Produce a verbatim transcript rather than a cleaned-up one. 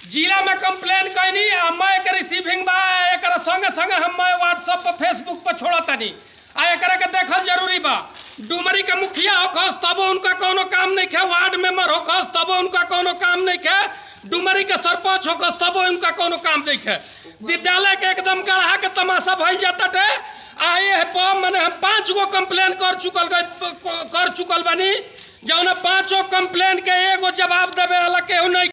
जिला में कंप्लेन कैनी मैं एक रिसीविंग बा एक संगे संगे हम व्हाट्सएप पर फेसबुक पर छोड़ा तनी आ एक के देखल जरूरी बा। डुमरी के मुखिया होखस तब उनका कोनो काम नहीं खे, वार्ड मेंबर होखस तब उनका कोनो काम नहीं खे, डुमरी के सरपंच होखस तब उनका कोनो काम नहीं खे। विद्यालय के एकदम गढ़ा के तमाशा भइल जाता टे। आए मैंने हम पाँच गो कंप्लेन कर चुकल कर चुकल बानी, जौन पाँचों कंप्लेन के एगो जवाब देवे वाला केहू नहीं।